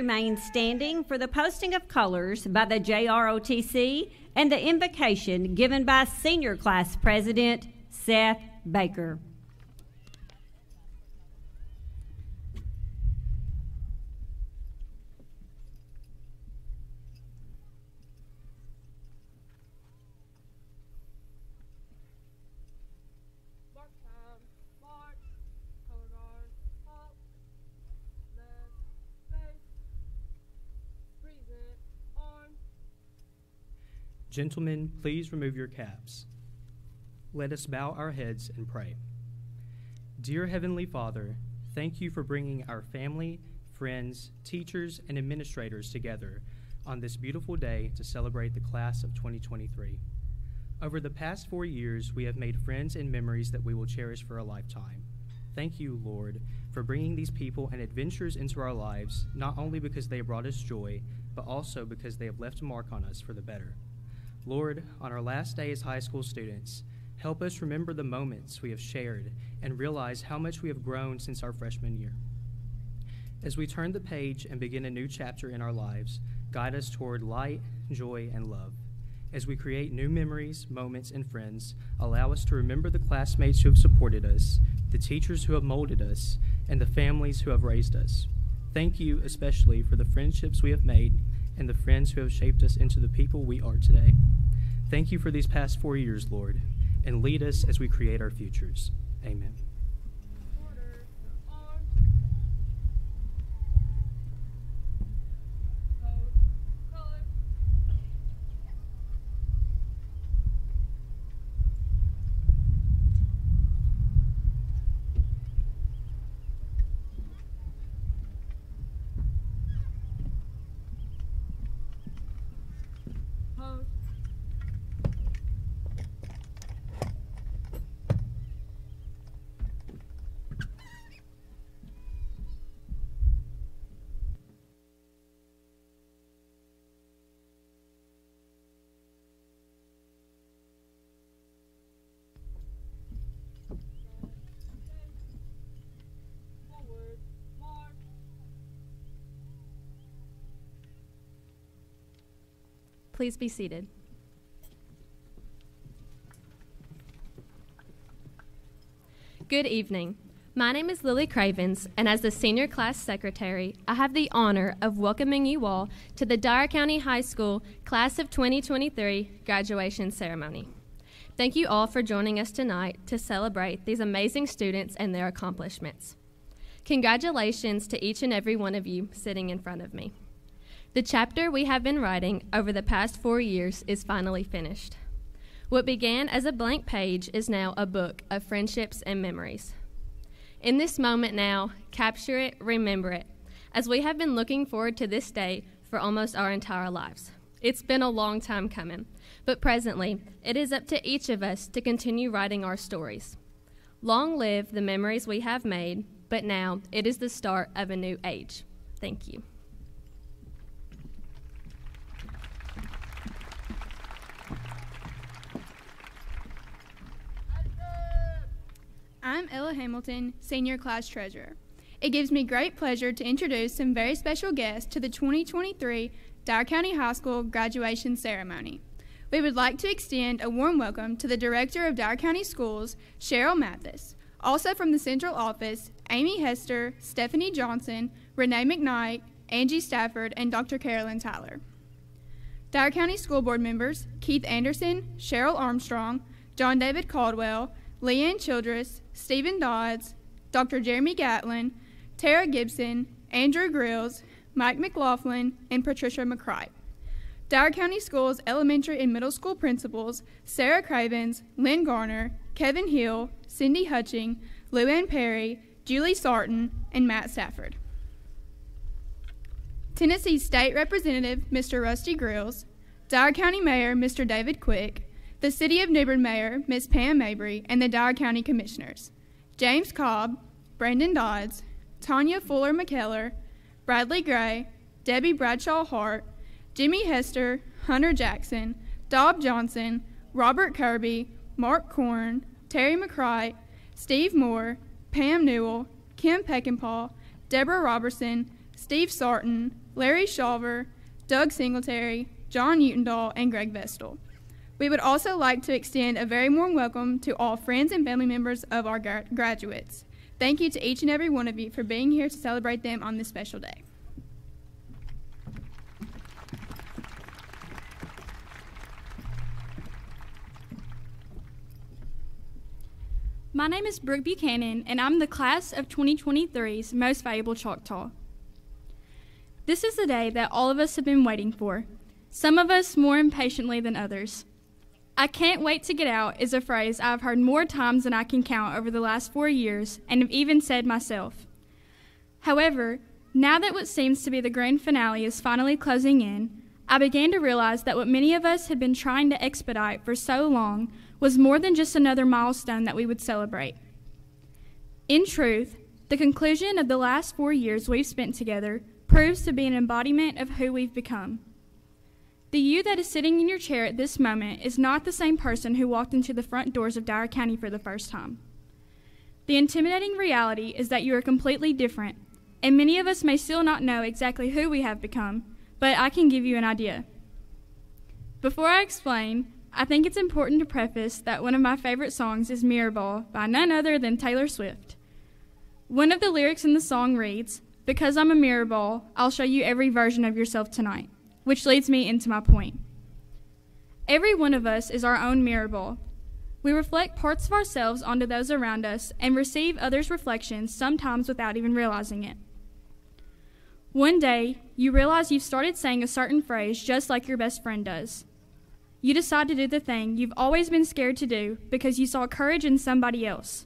remain standing for the posting of colors by the JROTC and the invocation given by Senior Class President Seth Baker. Gentlemen, please remove your caps. Let us bow our heads and pray. Dear Heavenly Father, thank you for bringing our family, friends, teachers, and administrators together on this beautiful day to celebrate the class of 2023. Over the past 4 years, we have made friends and memories that we will cherish for a lifetime. Thank you, Lord, for bringing these people and adventures into our lives, not only because they brought us joy, but also because they have left a mark on us for the better. Lord, on our last day as high school students, help us remember the moments we have shared and realize how much we have grown since our freshman year. As we turn the page and begin a new chapter in our lives, guide us toward light, joy, and love. As we create new memories, moments, and friends, allow us to remember the classmates who have supported us, the teachers who have molded us, and the families who have raised us. Thank you especially for the friendships we have made and the friends who have shaped us into the people we are today. Thank you for these past 4 years, Lord, and lead us as we create our futures. Amen. Please be seated. Good evening. My name is Lily Cravens, and as the Senior Class Secretary, I have the honor of welcoming you all to the Dyer County High School Class of 2023 graduation ceremony. Thank you all for joining us tonight to celebrate these amazing students and their accomplishments. Congratulations to each and every one of you sitting in front of me. The chapter we have been writing over the past 4 years is finally finished. What began as a blank page is now a book of friendships and memories. In this moment now, capture it, remember it, as we have been looking forward to this day for almost our entire lives. It's been a long time coming, but presently, it is up to each of us to continue writing our stories. Long live the memories we have made, but now it is the start of a new age. Thank you. I'm Ella Hamilton, Senior Class Treasurer. It gives me great pleasure to introduce some very special guests to the 2023 Dyer County High School graduation ceremony. We would like to extend a warm welcome to the Director of Dyer County Schools, Cheryl Mathis. Also from the Central Office, Amy Hester, Stephanie Johnson, Renee McKnight, Angie Stafford, and Dr. Carolyn Tyler. Dyer County School Board members, Keith Anderson, Cheryl Armstrong, John David Caldwell, Leanne Childress, Stephen Dodds, Dr. Jeremy Gatlin, Tara Gibson, Andrew Grills, Mike McLaughlin, and Patricia McCright. Dyer County Schools elementary and middle school principals, Sarah Cravens, Lynn Garner, Kevin Hill, Cindy Hutching, Luann Perry, Julie Sarton, and Matt Stafford. Tennessee State Representative, Mr. Rusty Grills, Dyer County Mayor, Mr. David Quick, the City of New Bern Mayor, Ms. Pam Mabry, and the Dyer County Commissioners, James Cobb, Brandon Dodds, Tanya Fuller McKellar, Bradley Gray, Debbie Bradshaw Hart, Jimmy Hester, Hunter Jackson, Dob Johnson, Robert Kirby, Mark Korn, Terry McCright, Steve Moore, Pam Newell, Kim Peckinpah, Deborah Robertson, Steve Sarton, Larry Shawver, Doug Singletary, John Utendahl, and Greg Vestal. We would also like to extend a very warm welcome to all friends and family members of our graduates. Thank you to each and every one of you for being here to celebrate them on this special day. My name is Brooke Buchanan, and I'm the class of 2023's Most Valuable Choctaw. This is the day that all of us have been waiting for, some of us more impatiently than others. "I can't wait to get out" is a phrase I've heard more times than I can count over the last 4 years, and have even said myself. However, now that what seems to be the grand finale is finally closing in, I began to realize that what many of us had been trying to expedite for so long was more than just another milestone that we would celebrate. In truth, the conclusion of the last 4 years we've spent together proves to be an embodiment of who we've become. The you that is sitting in your chair at this moment is not the same person who walked into the front doors of Dyer County for the first time. The intimidating reality is that you are completely different, and many of us may still not know exactly who we have become, but I can give you an idea. Before I explain, I think it's important to preface that one of my favorite songs is Mirror Ball by none other than Taylor Swift. One of the lyrics in the song reads, "Because I'm a mirror ball, I'll show you every version of yourself tonight," which leads me into my point. Every one of us is our own mirror ball. We reflect parts of ourselves onto those around us and receive others' reflections, sometimes without even realizing it. One day, you realize you've started saying a certain phrase just like your best friend does. You decide to do the thing you've always been scared to do because you saw courage in somebody else.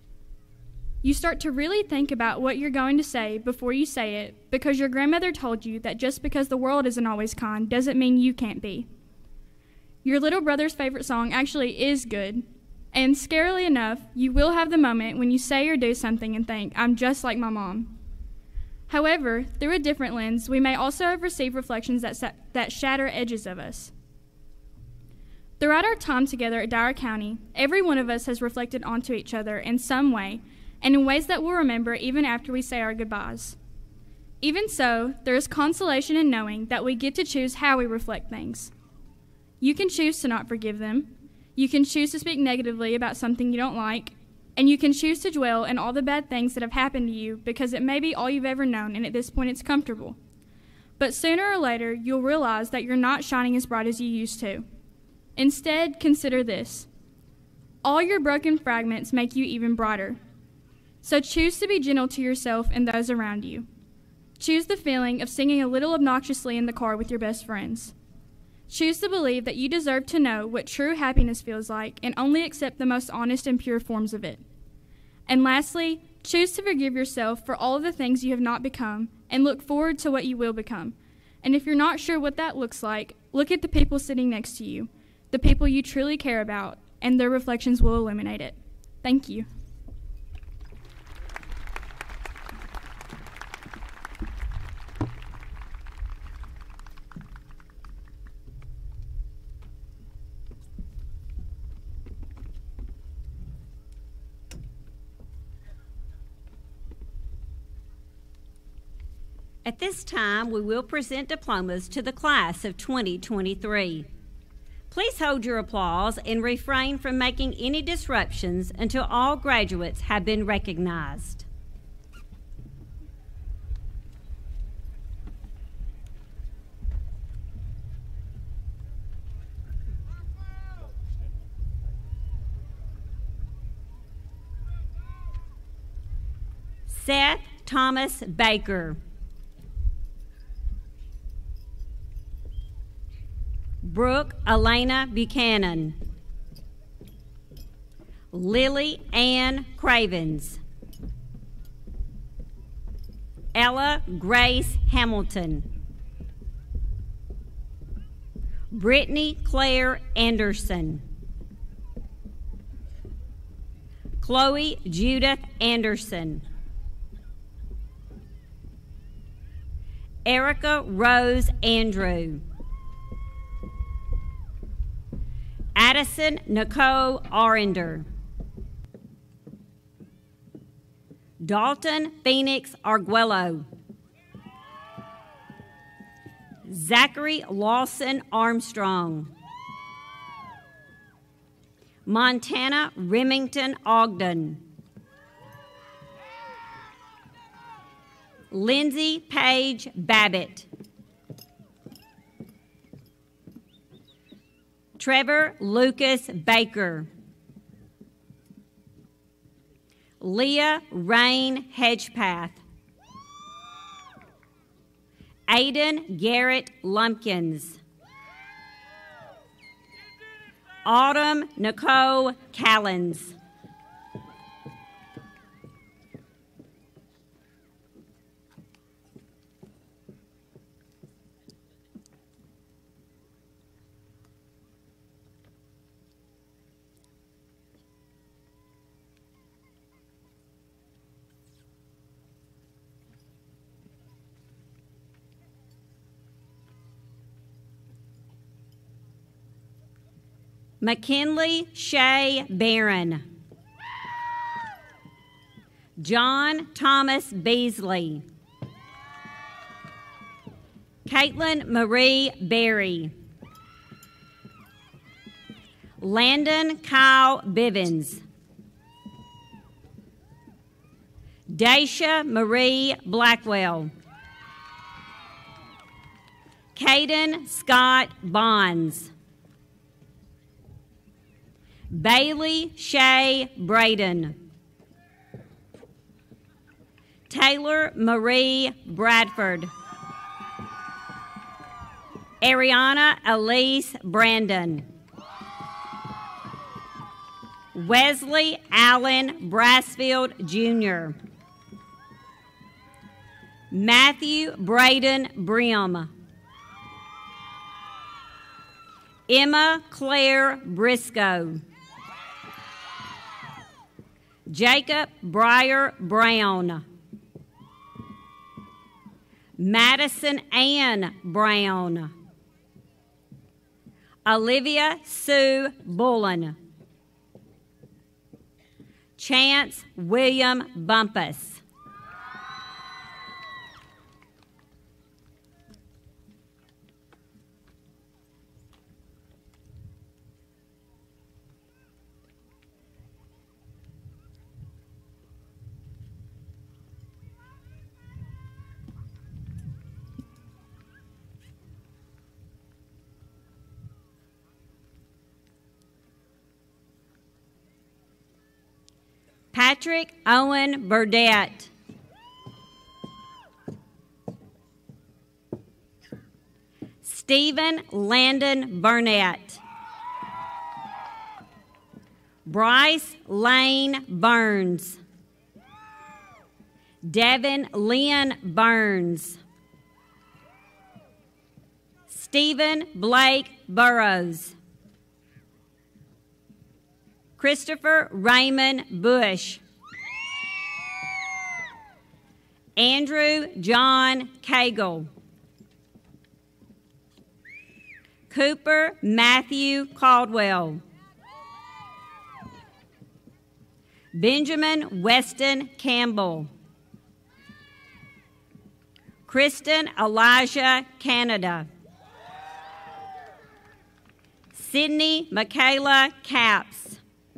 You start to really think about what you're going to say before you say it because your grandmother told you that just because the world isn't always kind doesn't mean you can't be. Your little brother's favorite song actually is good, and scarily enough, you will have the moment when you say or do something and think, "I'm just like my mom." However, through a different lens, we may also have received reflections that shatter edges of us. Throughout our time together at Dyer County, every one of us has reflected onto each other in some way, and in ways that we'll remember even after we say our goodbyes. Even so, there is consolation in knowing that we get to choose how we reflect things. You can choose to not forgive them, you can choose to speak negatively about something you don't like, and you can choose to dwell in all the bad things that have happened to you because it may be all you've ever known, and at this point it's comfortable. But sooner or later, you'll realize that you're not shining as bright as you used to. Instead, consider this. All your broken fragments make you even brighter. So choose to be gentle to yourself and those around you. Choose the feeling of singing a little obnoxiously in the car with your best friends. Choose to believe that you deserve to know what true happiness feels like and only accept the most honest and pure forms of it. And lastly, choose to forgive yourself for all of the things you have not become and look forward to what you will become. And if you're not sure what that looks like, look at the people sitting next to you, the people you truly care about, and their reflections will illuminate it. Thank you. At this time, we will present diplomas to the class of 2023. Please hold your applause and refrain from making any disruptions until all graduates have been recognized. Seth Thomas Baker. Brooke Elena Buchanan. Lily Ann Cravens. Ella Grace Hamilton. Brittany Claire Anderson. Chloe Judith Anderson. Erica Rose Andrew. Addison Nicole Arender. Dalton Phoenix Arguello. Zachary Lawson Armstrong. Montana Remington Ogden. Lindsay Page Babbitt. Trevor Lucas Baker. Leah Rain Hedgepath. Aiden Garrett Lumpkins. Autumn Nicole Callens. McKinley Shea Barron. John Thomas Beasley. Caitlin Marie Berry. Landon Kyle Bivens. Daisha Marie Blackwell. Caden Scott Bonds. Bailey Shay Braden. Taylor Marie Bradford. Ariana Elise Brandon. Wesley Allen Brassfield Jr. Matthew Braden Brim. Emma Claire Briscoe. Jacob Breyer Brown. Madison Ann Brown. Olivia Sue Bullen. Chance William Bumpus. Patrick Owen Burdette. Stephen Landon Burnett. Bryce Lane Burns. Devin Lynn Burns. Stephen Blake Burrows. Christopher Raymond Bush. Andrew John Cagle. Cooper Matthew Caldwell. Benjamin Weston Campbell. Kristen Elijah Canada. Sydney Michaela Capps.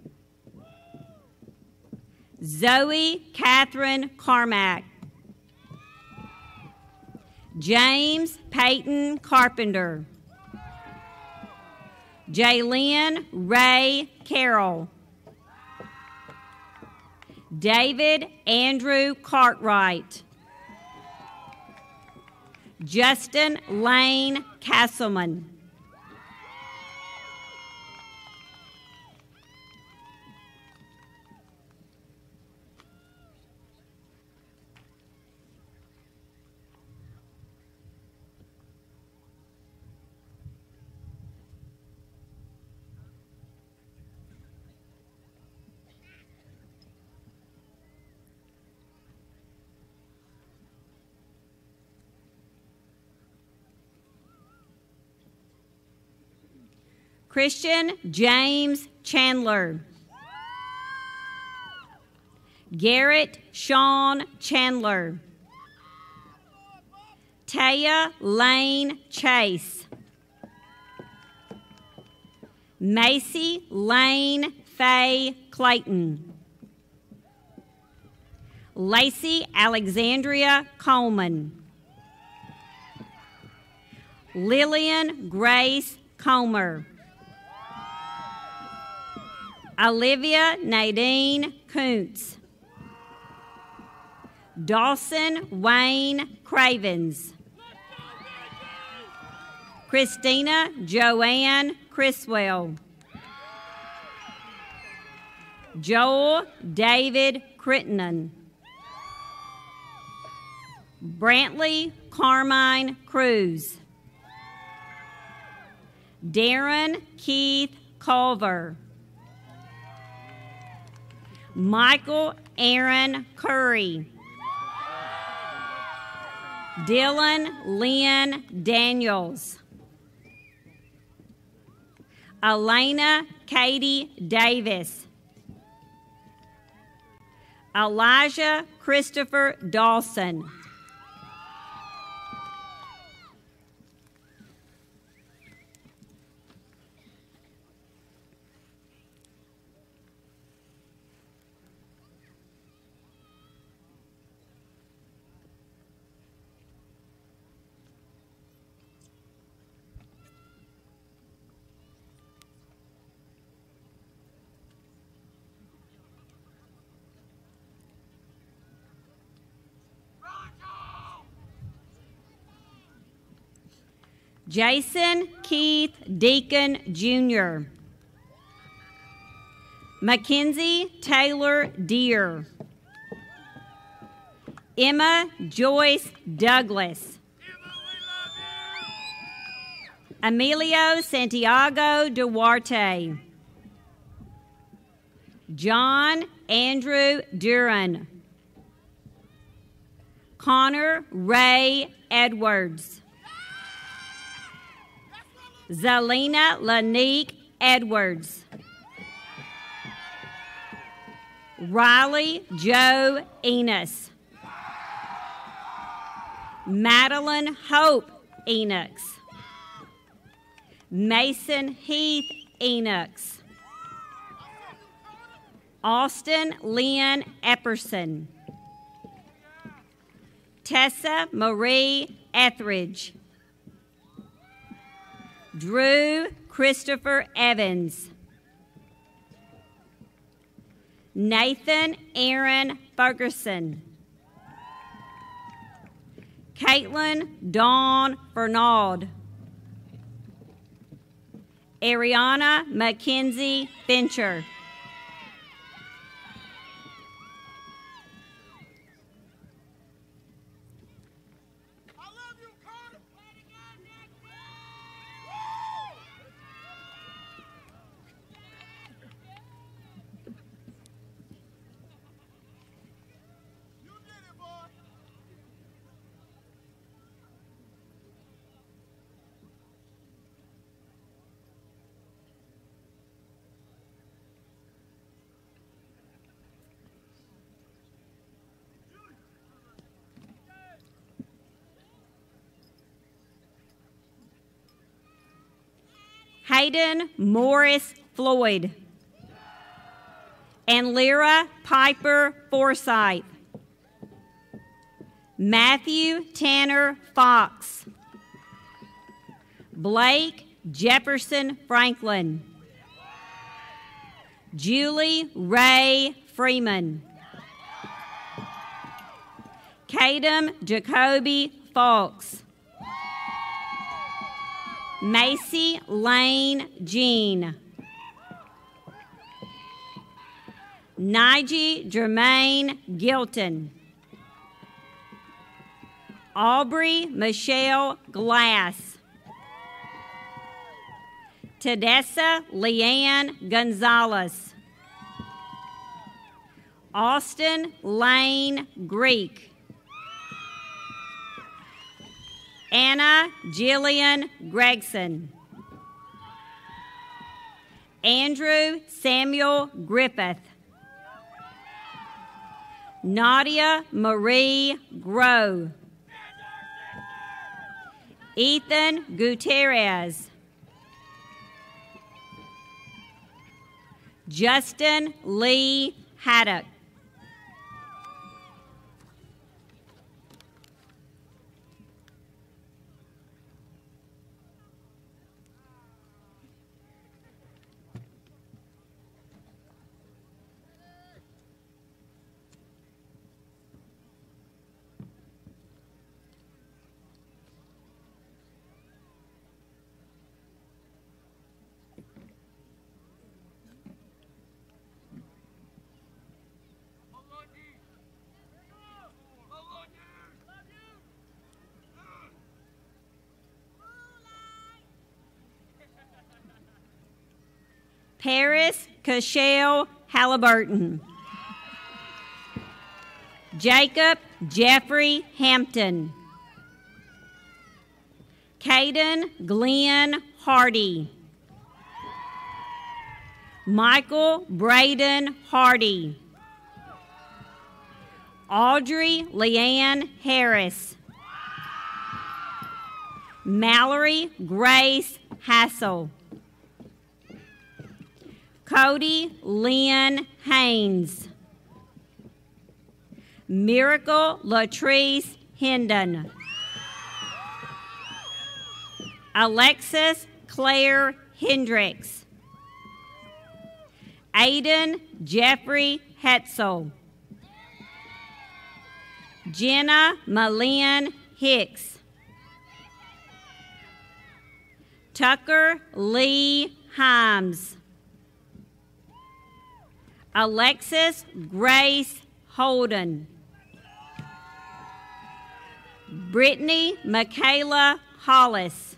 Zoe Catherine Carmack. James Peyton Carpenter. Jaylyn Ray Carroll. David Andrew Cartwright. Justin Lane Castleman. Christian James Chandler. Garrett Sean Chandler. Taya Lane Chase. Macy Lane Faye Clayton. Lacey Alexandria Coleman. Lillian Grace Comer. Olivia Nadine Kuntz. Dawson Wayne Cravens. Christina Joanne Criswell. Joel David Crittenden. Brantley Carmine Cruz. Darren Keith Culver. Michael Aaron Curry. Dylan Lynn Daniels. Elena Katie Davis. Elijah Christopher Dawson. Jason Keith Deacon Jr. Mackenzie Taylor Dyer. Emma Joyce Douglas. Emilio Santiago Duarte. John Andrew Duran. Connor Ray Edwards. Zelina Lanique Edwards. Riley Joe Enos. Madeline Hope Enox. Mason Heath Enox. Austin Lynn Epperson. Tessa Marie Etheridge. Drew Christopher Evans. Nathan Aaron Ferguson. Caitlin Dawn Fernald. Ariana Mackenzie Fincher. Hayden Morris Floyd. And Lyra Piper Forsyth. Matthew Tanner Fox. Blake Jefferson Franklin. Julie Ray Freeman. Kadem Jacoby Fox. Macy Lane Jean. Nige Jermaine Gilton. Aubrey Michelle Glass. Tedessa Leanne Gonzalez. Austin Lane Greek. Anna Jillian Gregson. Andrew Samuel Griffith. Nadia Marie Groh. Ethan Gutierrez. Justin Lee Haddock. Paris Cashel Halliburton. Jacob Jeffrey Hampton. Caden Glenn Hardy. Michael Braden Hardy. Audrey Leanne Harris. Mallory Grace Hassel. Cody Lynn Haynes. Miracle Latrice Hendon. Alexis Claire Hendricks. Aiden Jeffrey Hetzel. Jenna Malin Hicks. Tucker Lee Himes. Alexis Grace Holden. Brittany Michaela Hollis.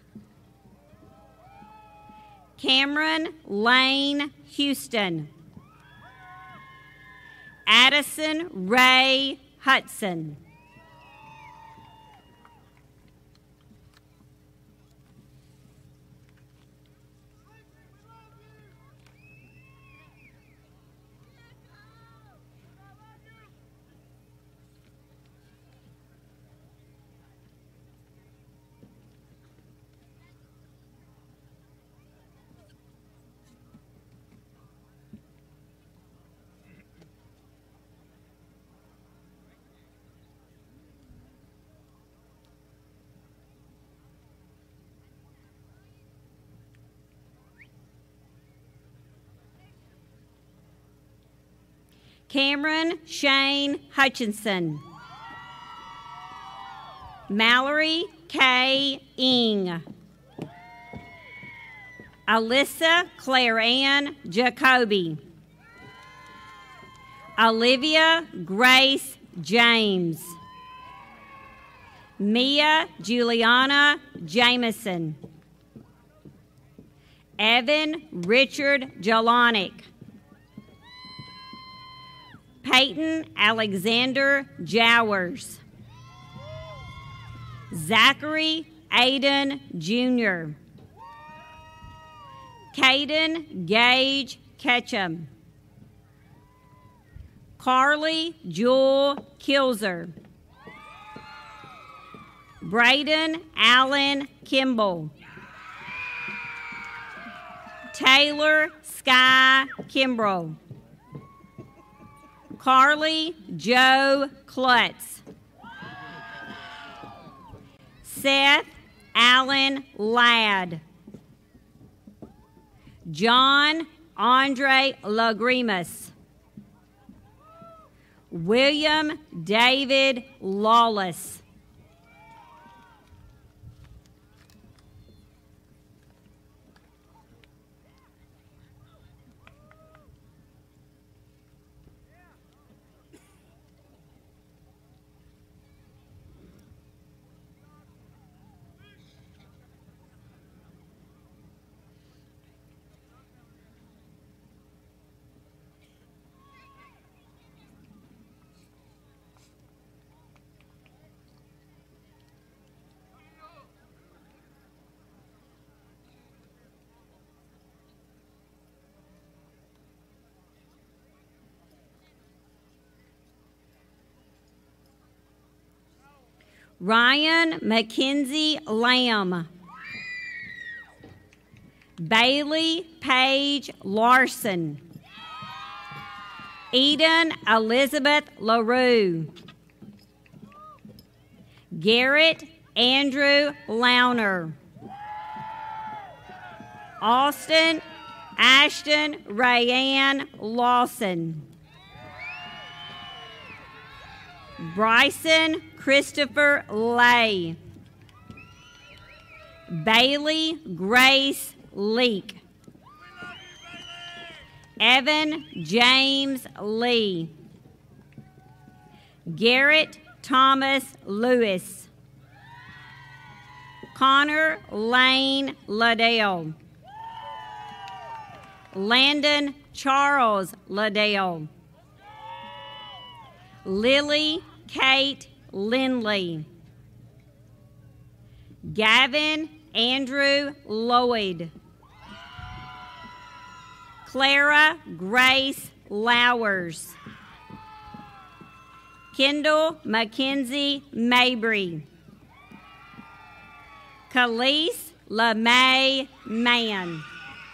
Cameron Lane Houston. Addison Ray Hudson. Cameron Shane Hutchinson. Mallory K. Ing. Alyssa Claire Ann Jacoby. Olivia Grace James. Mia Juliana Jameson. Evan Richard Jelonic. Peyton Alexander Jowers. Zachary Aiden Jr. Caden Gage Ketchum. Carly Jewel Kilzer. Braden Allen Kimball. Taylor Sky Kimbrough. Carly Joe Klutz. Seth Allen Ladd. John Andre Lagrimas. William David Lawless. Ryan Mackenzie Lamb. Bailey Paige Larson. Eden Elizabeth LaRue. Garrett Andrew Launer. Austin Ashton Rayanne Lawson. Bryson Christopher Lay. Bailey Grace Leak. Evan James Lee. Garrett Thomas Lewis. Connor Lane Liddell. Landon Charles Liddell. Lily Kate Lindley. Gavin Andrew Lloyd. Clara Grace Lowers. Kendall Mackenzie Mabry. Khalees LeMay Mann.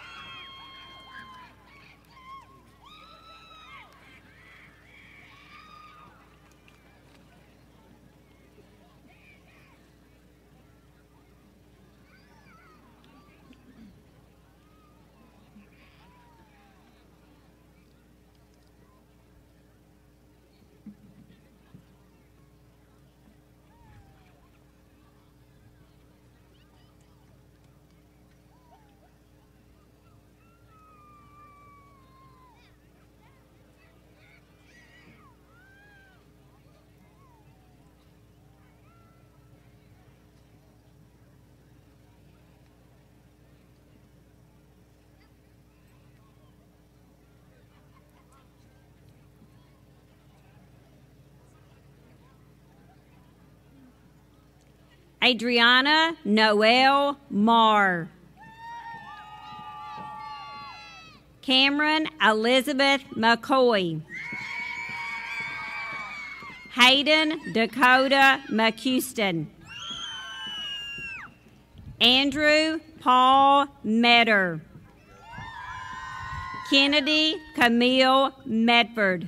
Adriana Noel Marr. Cameron Elizabeth McCoy. Hayden Dakota McHouston. Andrew Paul Metter. Kennedy Camille Medford.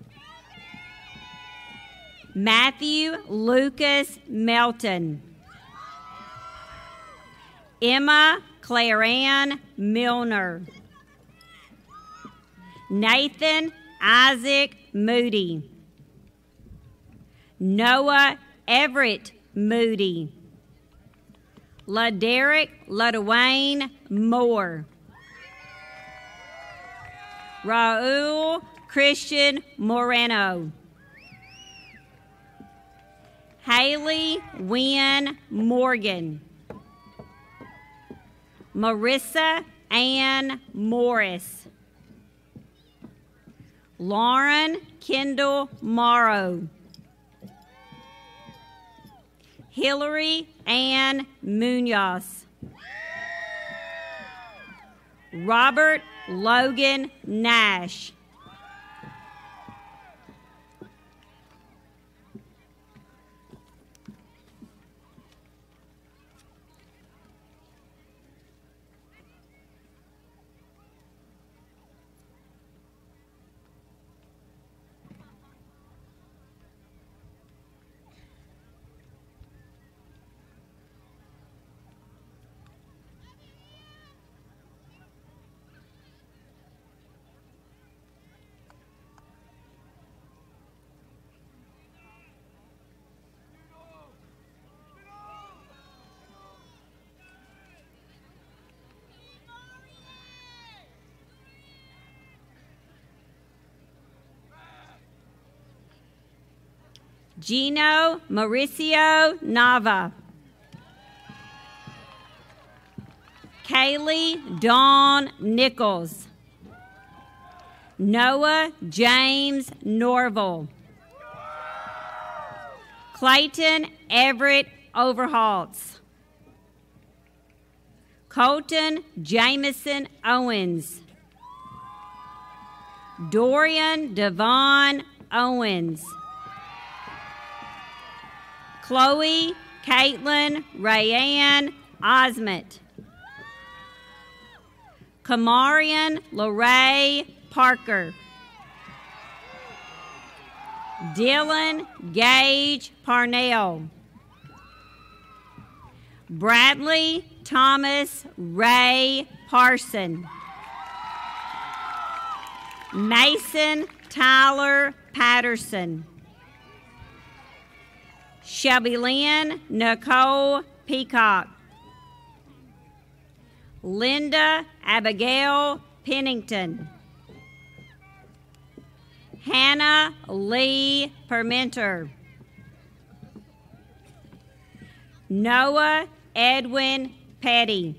Matthew Lucas Melton. Emma Clarann Milner. Nathan Isaac Moody. Noah Everett Moody. LaDerek LaDwayne Moore. Raul Christian Moreno. Haley Wynn Morgan. Marissa Ann Morris. Lauren Kendall Morrow. Hillary Ann Munoz. Robert Logan Nash. Gino Mauricio Nava. Kaylee Dawn Nichols. Noah James Norville. Clayton Everett Overhalts. Colton Jamison Owens. Dorian Devon Owens. Chloe Caitlin Rayanne Osment. Kamarian Lorraine Parker. Dylan Gage Parnell. Bradley Thomas Ray Parson. Mason Tyler Patterson. Shelby Lynn Nicole Peacock. Linda Abigail Pennington. Hannah Lee Permenter. Noah Edwin Petty.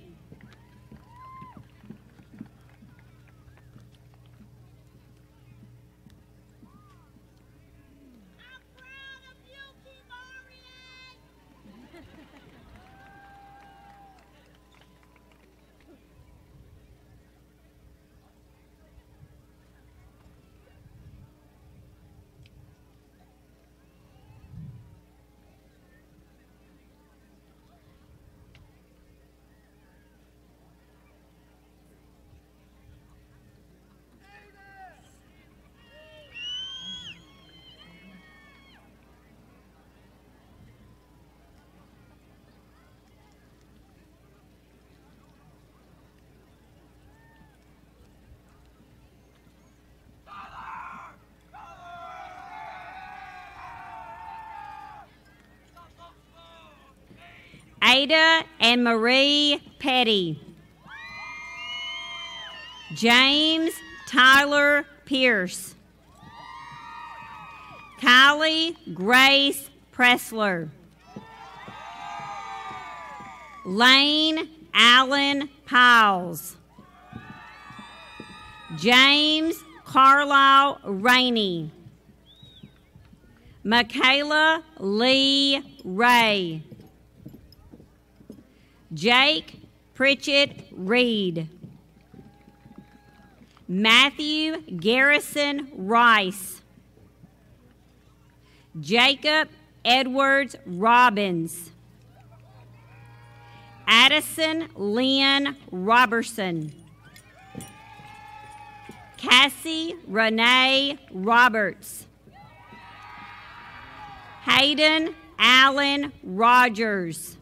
Ada and Marie Petty. James Tyler Pierce. Kylie Grace Pressler. Lane Allen Piles. James Carlisle Rainey. Michaela Lee Ray. Jake Pritchett Reed. Matthew Garrison Rice. Jacob Edwards Robbins. Addison Lynn Robertson. Cassie Renee Roberts. Hayden Allen Rogers.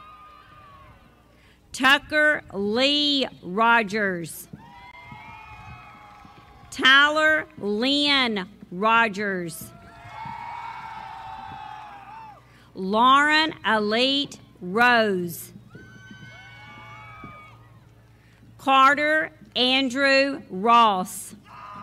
Tucker Lee Rogers. Tyler Lynn Rogers. Lauren Elite Rose. Carter Andrew Ross.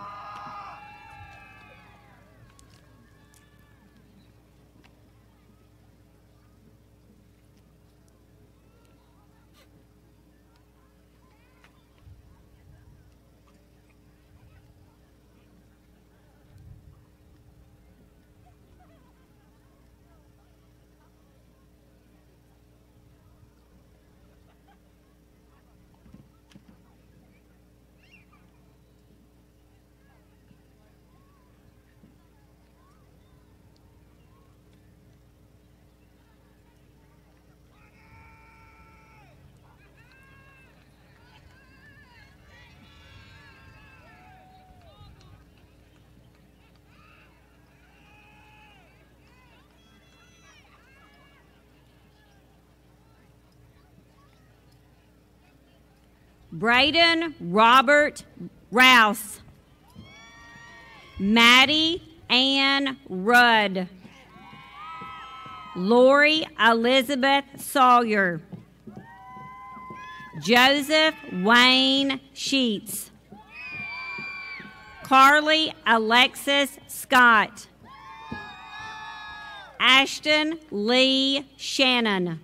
Braden Robert Rouse. Maddie Ann Rudd. Lori Elizabeth Sawyer. Joseph Wayne Sheets. Carly Alexis Scott. Ashton Lee Shannon.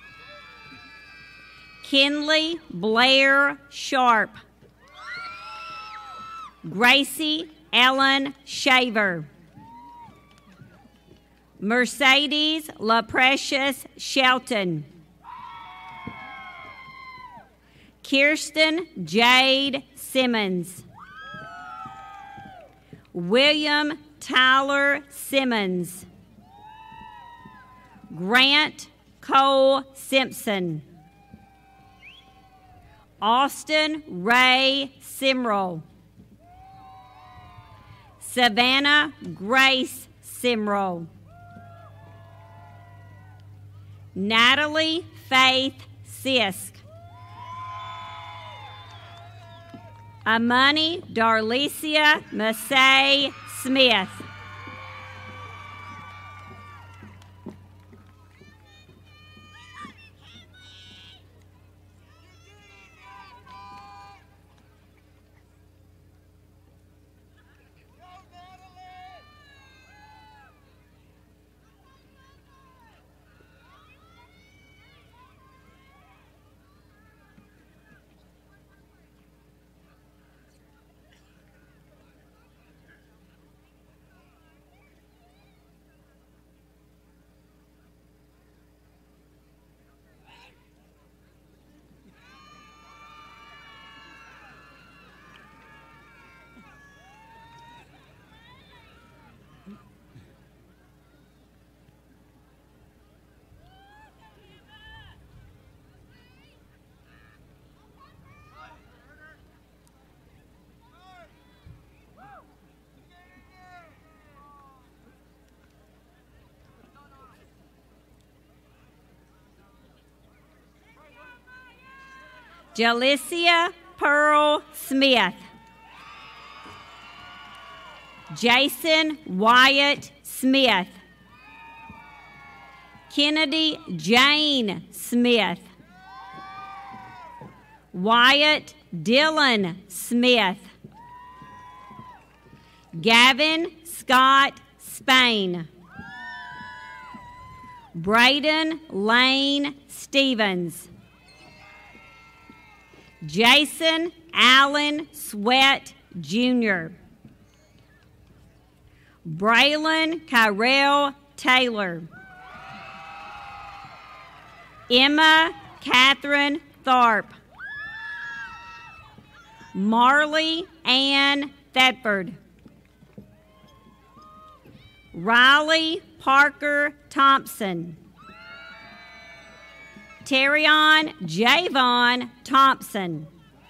Kinley Blair Sharp. Gracie Ellen Shaver. Mercedes LaPrecious Shelton. Kirsten Jade Simmons. William Tyler Simmons. Grant Cole Simpson. Austin Ray Simrell. Savannah Grace Simrell. Natalie Faith Sisk. Amani Darlicia Massey Smith. Jalicia Pearl Smith. Jason Wyatt Smith. Kennedy Jane Smith. Wyatt Dylan Smith. Gavin Scott Spain. Braden Lane Stevens. Jason Allen Sweat Jr. Braylon Kyrell Taylor. Emma Catherine Tharp. Marley Ann Thetford. Riley Parker Thompson. Terrion Javon Thompson.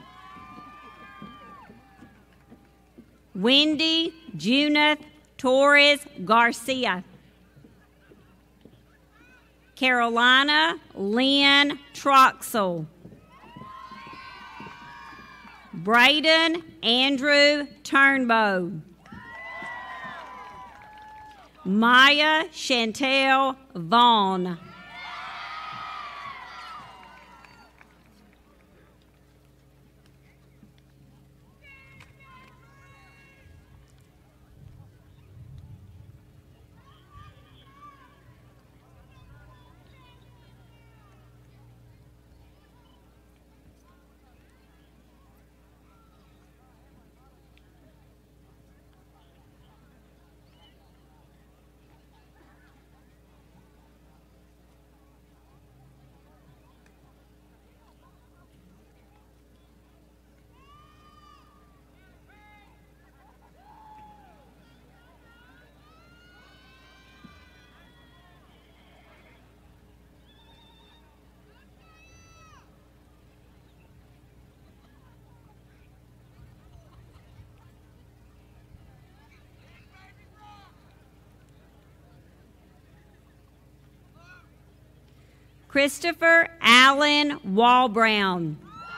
Wendy Junith Torres Garcia. Carolina Lynn Troxel. Braden Andrew Turnbow. Maya Chantel Vaughn. Christopher Allen Walbrown.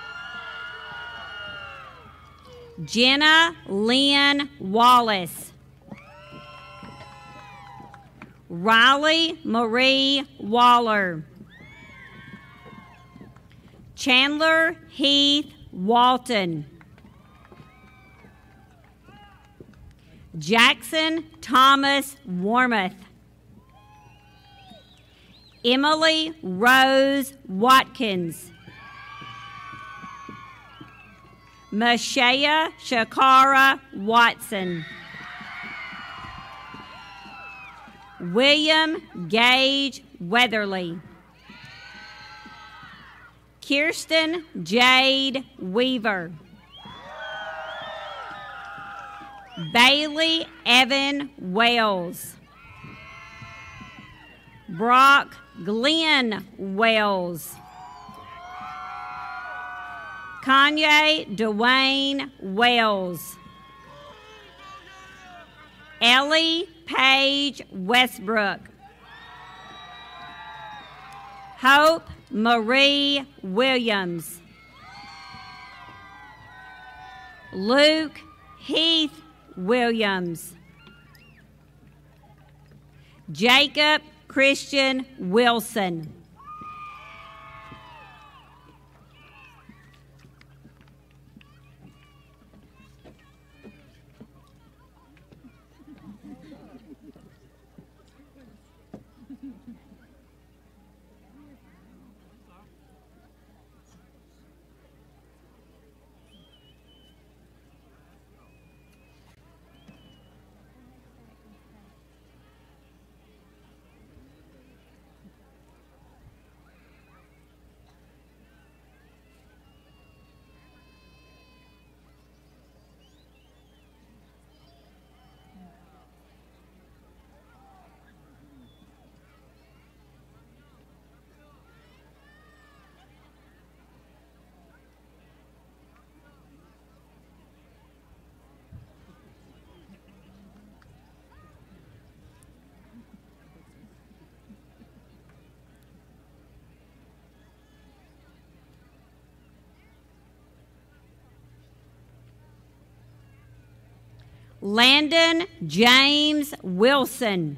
Jenna Lynn Wallace. Riley Marie Waller. Chandler Heath Walton. Jackson Thomas Warmoth. Emily Rose Watkins. Mashaya Shakara Watson. William Gage Weatherly. Kirsten Jade Weaver. Bailey Evan Wells. Brock Glenn Wells. Kanye Dwayne Wells. Ellie Paige Westbrook. Hope Marie Williams. Luke Heath Williams. Jacob Christian Wilson. Landon James Wilson.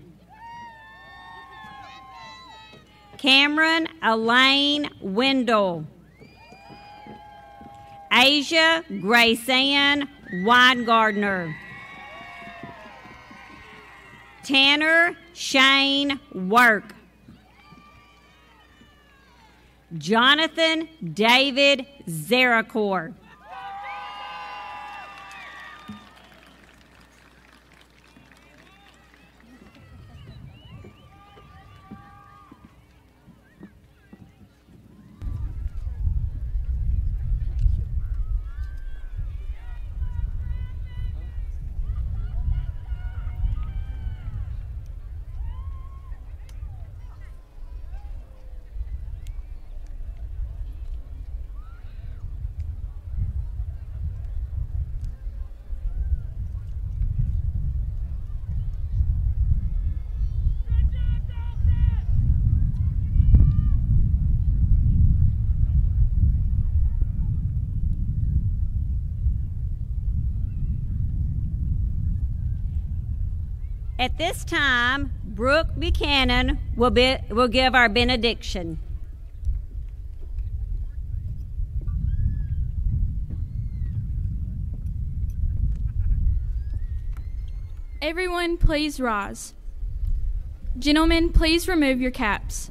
Cameron Elaine Wendell. Asia Grace Ann Weingardner. Tanner Shane Work. Jonathan David Zeracor. At this time, Brooke Buchanan will give our benediction. Everyone, please rise. Gentlemen, please remove your caps.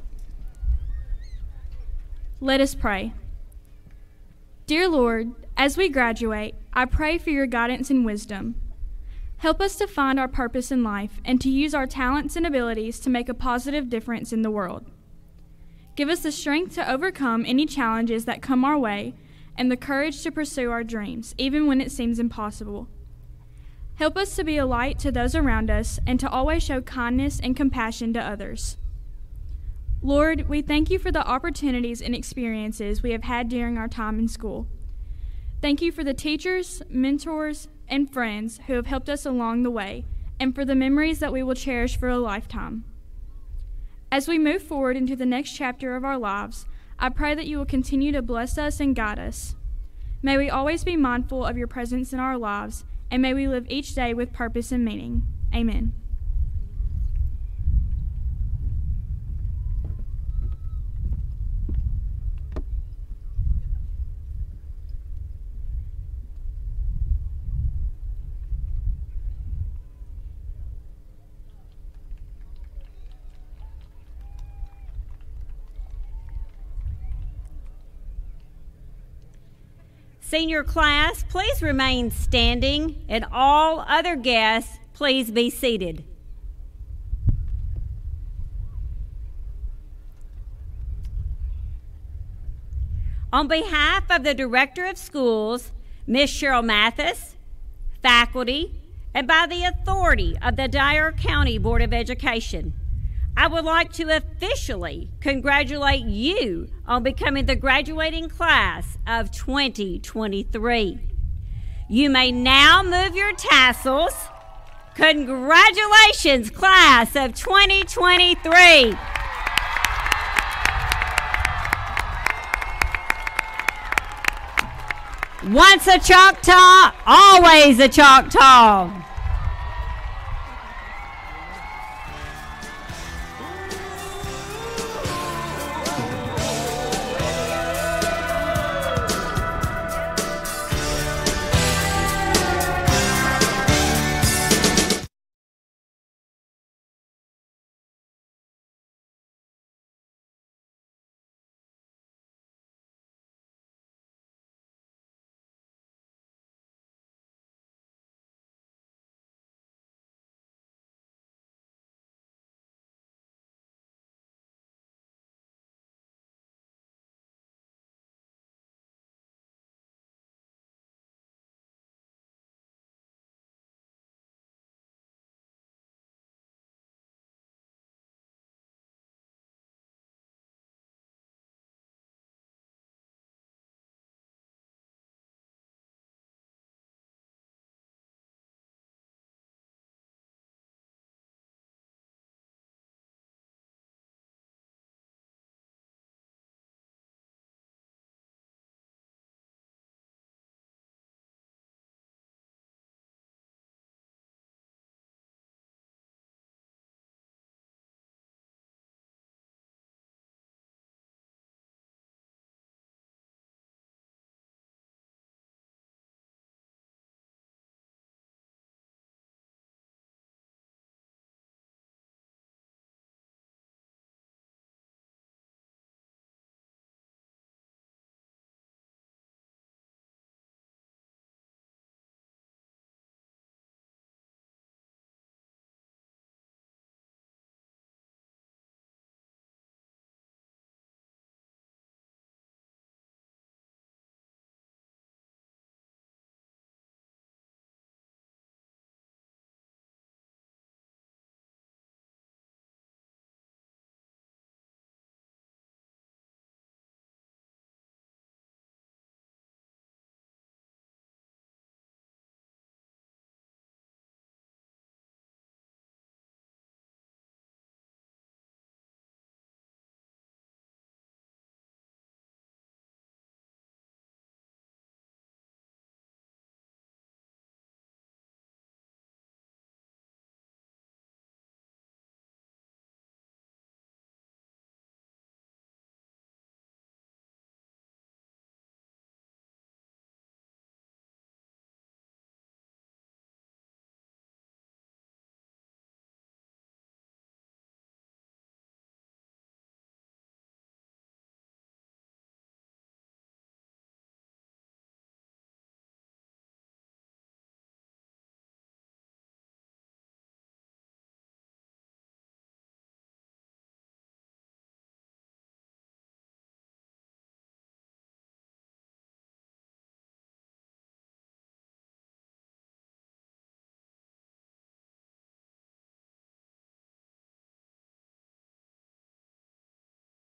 Let us pray. Dear Lord, as we graduate, I pray for your guidance and wisdom. Help us to find our purpose in life and to use our talents and abilities to make a positive difference in the world. Give us the strength to overcome any challenges that come our way and the courage to pursue our dreams, even when it seems impossible. Help us to be a light to those around us and to always show kindness and compassion to others. Lord, we thank you for the opportunities and experiences we have had during our time in school. Thank you for the teachers, mentors, and friends who have helped us along the way, and for the memories that we will cherish for a lifetime. As we move forward into the next chapter of our lives, I pray that you will continue to bless us and guide us. May we always be mindful of your presence in our lives, and may we live each day with purpose and meaning. Amen. Senior class, please remain standing, and all other guests, please be seated. On behalf of the Director of Schools, Ms. Cheryl Mathis, faculty, and by the authority of the Dyer County Board of Education, I would like to officially congratulate you on becoming the graduating class of 2023. You may now move your tassels. Congratulations, class of 2023. Once a Choctaw, always a Choctaw.